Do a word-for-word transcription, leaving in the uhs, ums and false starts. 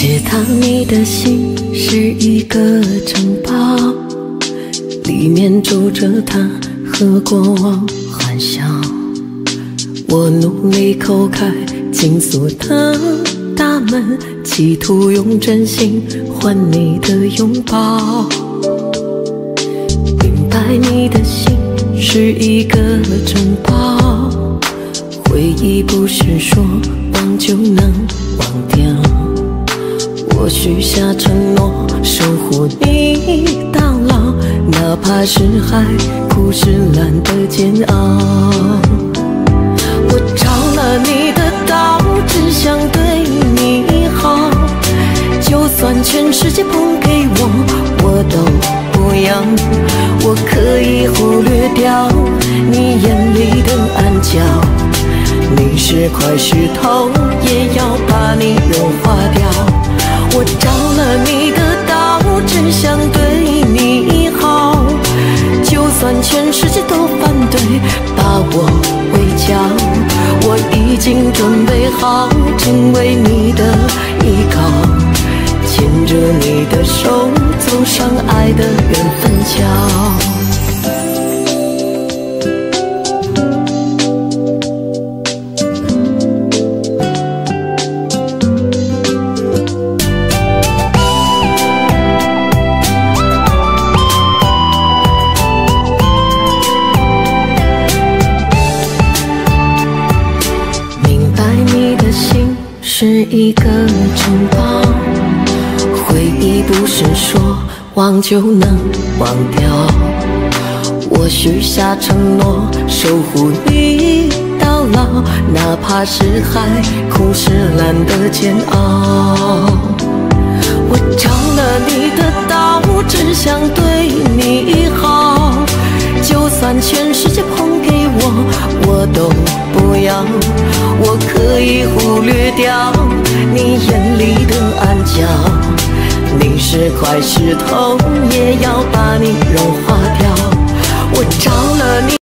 知道你的心是一个城堡，里面住着他和过往幻想。我努力叩开倾诉的大门，企图用真心换你的拥抱。明白你的心是一个城堡，回忆不是说忘就能忘掉。我许下承诺，守护你到老，哪怕是海枯石烂的煎熬。我着了你的道，只想对你好，就算全世界捧给我，我都不要。我可以忽略掉你眼里的暗角，你是块石头，也要把你融化掉。我着了你的道，只想对你好，就算全世界都反对，把我围剿。我已经准备好成为你的依靠，牵着你的手走上爱的缘分桥。是一个城堡，回忆不是说忘就能忘掉。我许下承诺，守护你到老，哪怕是海枯石烂的煎熬。我着了你的道，只想对你好，就算全世界捧给我，我都不要。我可以忽略掉你眼里的暗角，你是块石头，也要把你融化掉。我着了你